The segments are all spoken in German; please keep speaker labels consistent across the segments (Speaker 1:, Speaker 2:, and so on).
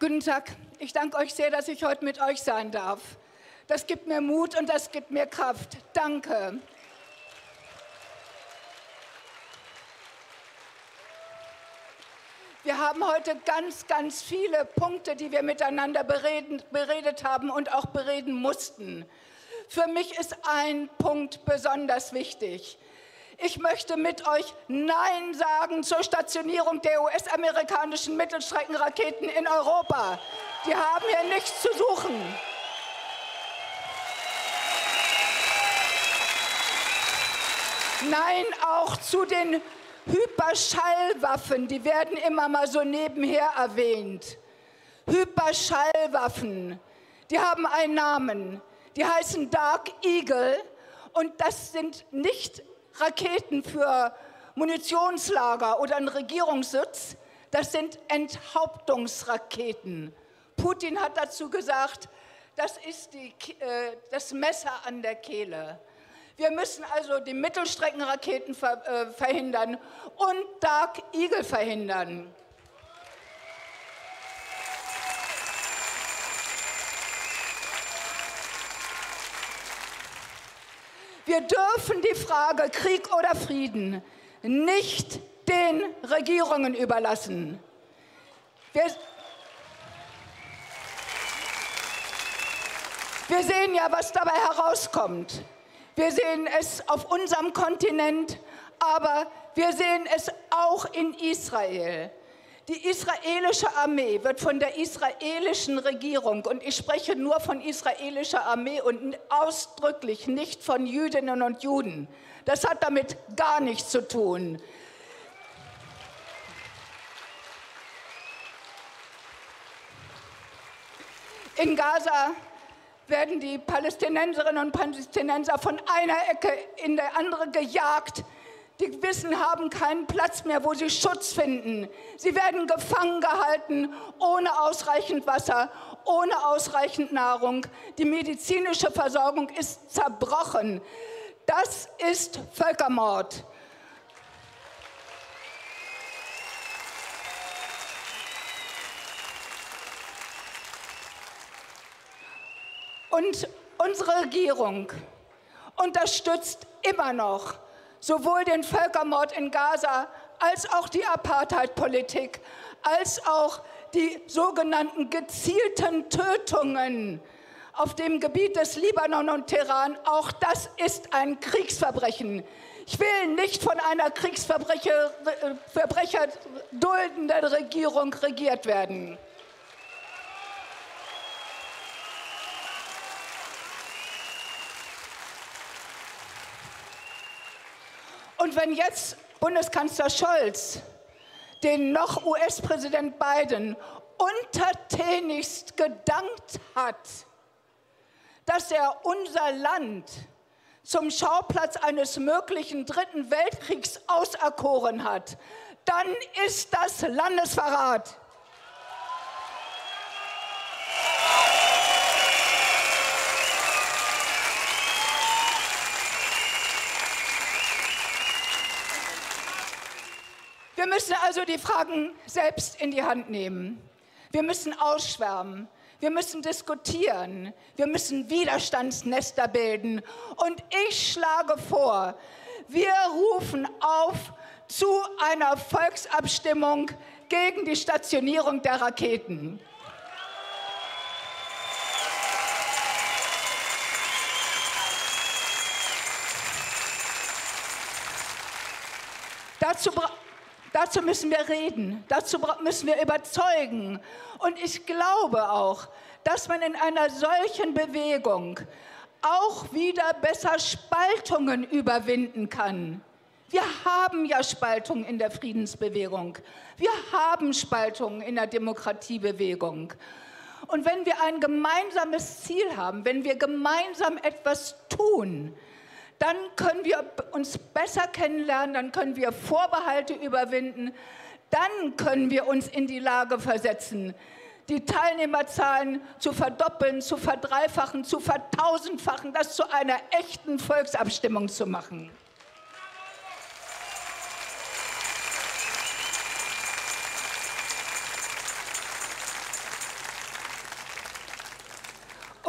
Speaker 1: Guten Tag, ich danke euch sehr, dass ich heute mit euch sein darf. Das gibt mir Mut und das gibt mir Kraft. Danke. Wir haben heute ganz viele Punkte, die wir miteinander beredet haben und auch bereden mussten. Für mich ist ein Punkt besonders wichtig. Ich möchte mit euch Nein sagen zur Stationierung der US-amerikanischen Mittelstreckenraketen in Europa. Die haben hier nichts zu suchen. Nein, auch zu den Hyperschallwaffen, die werden immer mal so nebenher erwähnt. Hyperschallwaffen, die haben einen Namen, die heißen Dark Eagle und das sind nicht Raketen für Munitionslager oder einen Regierungssitz, das sind Enthauptungsraketen. Putin hat dazu gesagt, das ist das Messer an der Kehle. Wir müssen also die Mittelstreckenraketen verhindern und Dark Eagle verhindern. Wir dürfen die Frage Krieg oder Frieden nicht den Regierungen überlassen. Wir sehen ja, was dabei herauskommt. Wir sehen es auf unserem Kontinent, aber wir sehen es auch in Israel. Die israelische Armee wird von der israelischen Regierung, und ich spreche nur von israelischer Armee und ausdrücklich nicht von Jüdinnen und Juden. Das hat damit gar nichts zu tun. In Gaza werden die Palästinenserinnen und Palästinenser von einer Ecke in die andere gejagt. Die Wissen haben keinen Platz mehr, wo sie Schutz finden. Sie werden gefangen gehalten, ohne ausreichend Wasser, ohne ausreichend Nahrung. Die medizinische Versorgung ist zerbrochen. Das ist Völkermord. Und unsere Regierung unterstützt immer noch sowohl den Völkermord in Gaza als auch die Apartheid-Politik, als auch die sogenannten gezielten Tötungen auf dem Gebiet des Libanon und Iran. Auch das ist ein Kriegsverbrechen. Ich will nicht von einer Kriegsverbrecher duldenden Regierung regiert werden. Und wenn jetzt Bundeskanzler Scholz den noch US-Präsident Biden untertänigst gedankt hat, dass er unser Land zum Schauplatz eines möglichen Dritten Weltkriegs auserkoren hat, dann ist das Landesverrat. Wir müssen also die Fragen selbst in die Hand nehmen. Wir müssen ausschwärmen. Wir müssen diskutieren. Wir müssen Widerstandsnester bilden. Und ich schlage vor, wir rufen auf zu einer Volksabstimmung gegen die Stationierung der Raketen. Dazu müssen wir reden, dazu müssen wir überzeugen. Und ich glaube auch, dass man in einer solchen Bewegung auch wieder besser Spaltungen überwinden kann. Wir haben ja Spaltungen in der Friedensbewegung. Wir haben Spaltungen in der Demokratiebewegung. Und wenn wir ein gemeinsames Ziel haben, wenn wir gemeinsam etwas tun, dann können wir uns besser kennenlernen, dann können wir Vorbehalte überwinden, dann können wir uns in die Lage versetzen, die Teilnehmerzahlen zu verdoppeln, zu verdreifachen, zu vertausendfachen, das zu einer echten Volksabstimmung zu machen.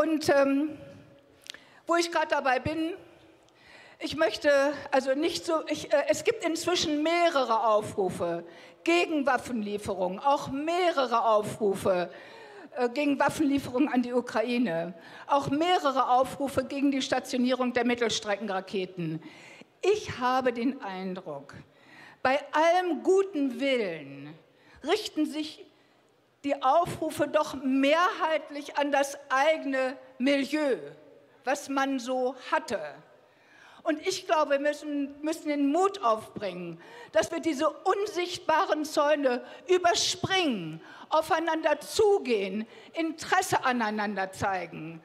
Speaker 1: Und wo ich gerade dabei bin, ich möchte also nicht so, es gibt inzwischen mehrere Aufrufe gegen Waffenlieferungen, auch mehrere Aufrufe gegen Waffenlieferungen an die Ukraine, auch mehrere Aufrufe gegen die Stationierung der Mittelstreckenraketen. Ich habe den Eindruck, bei allem guten Willen richten sich die Aufrufe doch mehrheitlich an das eigene Milieu, was man so hatte. Und ich glaube, wir müssen den Mut aufbringen, dass wir diese unsichtbaren Zäune überspringen, aufeinander zugehen, Interesse aneinander zeigen.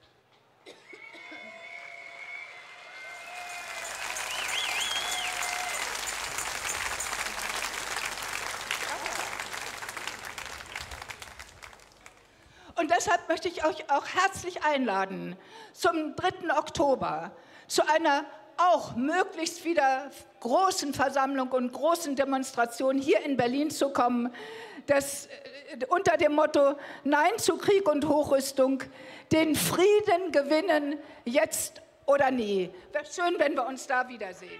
Speaker 1: Und deshalb möchte ich euch auch herzlich einladen, zum 3. Oktober zu einer auch möglichst wieder großen Versammlung und großen Demonstration hier in Berlin zu kommen, das unter dem Motto Nein zu Krieg und Hochrüstung, den Frieden gewinnen, jetzt oder nie. Wäre schön, wenn wir uns da wiedersehen.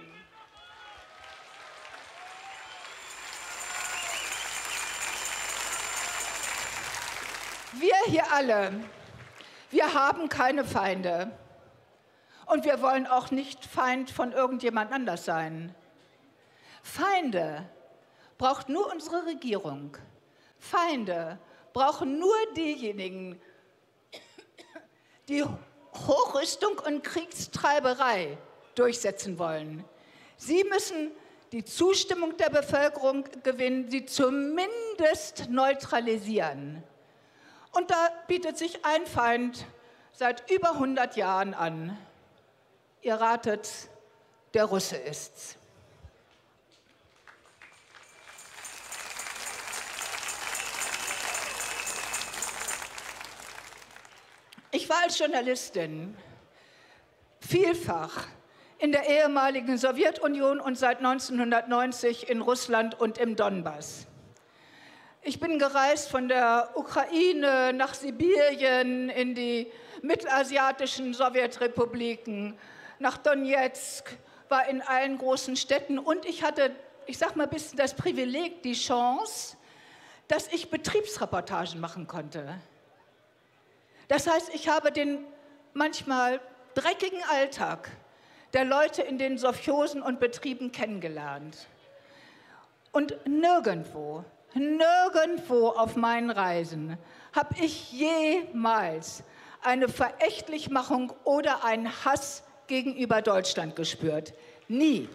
Speaker 1: Wir hier alle, wir haben keine Feinde. Und wir wollen auch nicht Feind von irgendjemand anders sein. Feinde braucht nur unsere Regierung. Feinde brauchen nur diejenigen, die Hochrüstung und Kriegstreiberei durchsetzen wollen. Sie müssen die Zustimmung der Bevölkerung gewinnen, sie zumindest neutralisieren. Und da bietet sich ein Feind seit über 100 Jahren an. Ihr ratet, der Russe ist's. Ich war als Journalistin vielfach in der ehemaligen Sowjetunion und seit 1990 in Russland und im Donbass. Ich bin gereist von der Ukraine nach Sibirien, in die mittelasiatischen Sowjetrepubliken, nach Donetsk, war in allen großen Städten und ich hatte, ich sag mal ein bisschen das Privileg, die Chance, dass ich Betriebsreportagen machen konnte. Das heißt, ich habe den manchmal dreckigen Alltag der Leute in den Sowchosen und Betrieben kennengelernt. Und nirgendwo auf meinen Reisen habe ich jemals eine Verächtlichmachung oder einen Hass gegenüber Deutschland gespürt. Nie.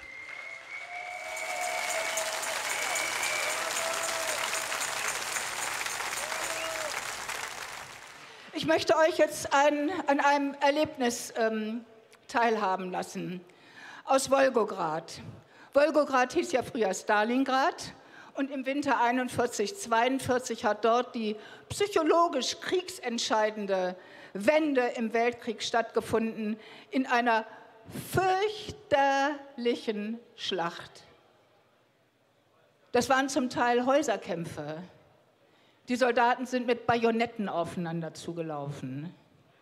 Speaker 1: Ich möchte euch jetzt an einem Erlebnis teilhaben lassen aus Wolgograd. Wolgograd hieß ja früher Stalingrad und im Winter 41/42 hat dort die psychologisch kriegsentscheidende Wende im Weltkrieg stattgefunden in einer fürchterlichen Schlacht. Das waren zum Teil Häuserkämpfe. Die Soldaten sind mit Bajonetten aufeinander zugelaufen.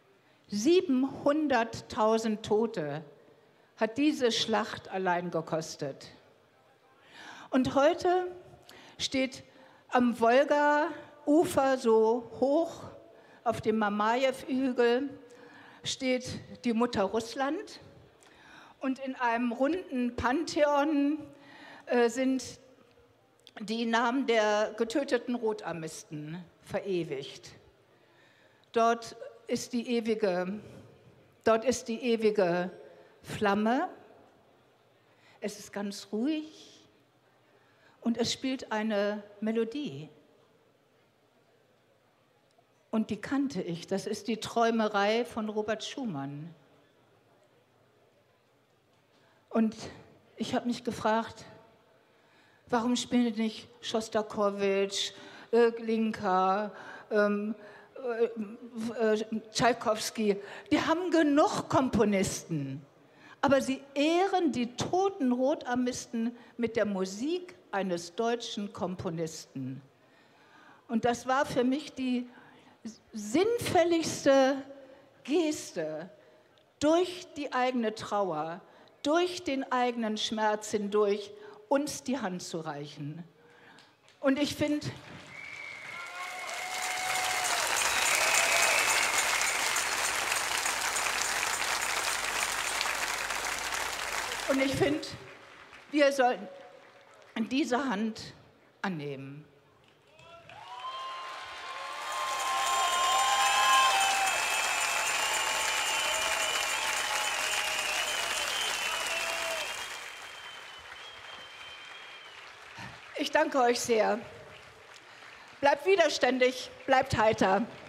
Speaker 1: 700.000 Tote hat diese Schlacht allein gekostet. Und heute steht am Wolga-Ufer so hoch auf dem Mamajew-Hügel steht die Mutter Russland und in einem runden Pantheon sind die Namen der getöteten Rotarmisten verewigt. Dort ist die ewige Flamme. Es ist ganz ruhig und es spielt eine Melodie. Und die kannte ich. Das ist die Träumerei von Robert Schumann. Und ich habe mich gefragt, warum spielen nicht Schostakowitsch, Glinka, Tschaikowski? Die haben genug Komponisten. Aber sie ehren die toten Rotarmisten mit der Musik eines deutschen Komponisten. Und das war für mich die sinnfälligste Geste, durch die eigene Trauer, durch den eigenen Schmerz hindurch, uns die Hand zu reichen. Und ich finde, wir sollten diese Hand annehmen. Ich danke euch sehr. Bleibt widerständig, bleibt heiter.